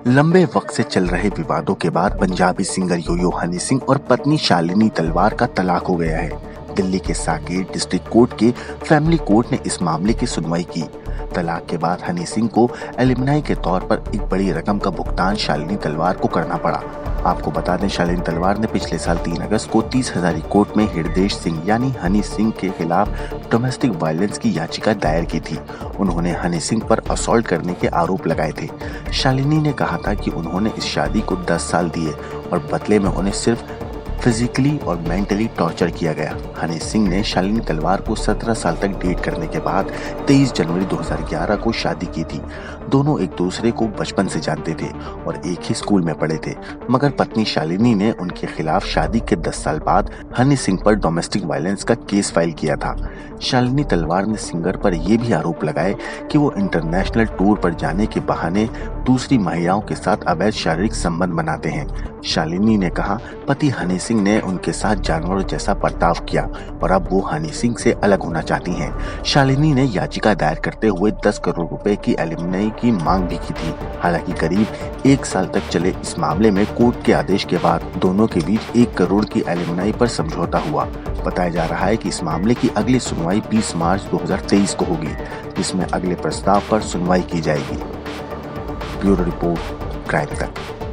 लंबे वक्त से चल रहे विवादों के बाद पंजाबी सिंगर यो-यो हनी सिंह और पत्नी शालिनी तलवार का तलाक हो गया है। दिल्ली के साकेत डिस्ट्रिक्ट कोर्ट के फैमिली कोर्ट ने इस मामले की सुनवाई की। तलाक के बाद हनी सिंह को एलिमनाई के तौर पर एक बड़ी रकम का भुगतान शालिनी तलवार को करना पड़ा। आपको बता दें, शालिनी तलवार ने पिछले साल 3 अगस्त को 30,000 कोर्ट में हृदय सिंह यानी हनी सिंह के खिलाफ डोमेस्टिक वायलेंस की याचिका दायर की थी। उन्होंने हनी सिंह पर असॉल्ट करने के आरोप लगाए थे। शालिनी ने कहा था कि उन्होंने इस शादी को 10 साल दिए और बदले में उन्हें सिर्फ फिजिकली और मेंटली टॉर्चर किया गया। हनी सिंह ने शालिनी तलवार को 17 साल तक डेट करने के बाद 23 जनवरी 2011 को शादी की थी। दोनों एक दूसरे को बचपन से जानते थे और एक ही स्कूल में पढ़े थे, मगर पत्नी शालिनी ने उनके खिलाफ शादी के 10 साल बाद हनी सिंह पर डोमेस्टिक वायलेंस का केस फाइल किया था। शालिनी तलवार ने सिंगर पर यह भी आरोप लगाए कि वो इंटरनेशनल टूर पर जाने के बहाने दूसरी महिलाओं के साथ अवैध शारीरिक संबंध बनाते हैं। शालिनी ने कहा, पति हनी सिंह ने उनके साथ जानवरों जैसा बर्ताव किया और अब वो हनी सिंह से अलग होना चाहती हैं। शालिनी ने याचिका दायर करते हुए 10 करोड़ रुपए की एलिमनी की मांग भी की थी। हालांकि करीब 1 साल तक चले इस मामले में कोर्ट के आदेश के बाद दोनों के बीच 1 करोड़ की एलिमनी पर समझौता हुआ। बताया जा रहा है कि इस मामले की अगली सुनवाई 20 मार्च 2023 को होगी, जिसमें अगले प्रस्ताव पर सुनवाई की जाएगी। ब्यूरो रिपोर्ट, क्राइम तक।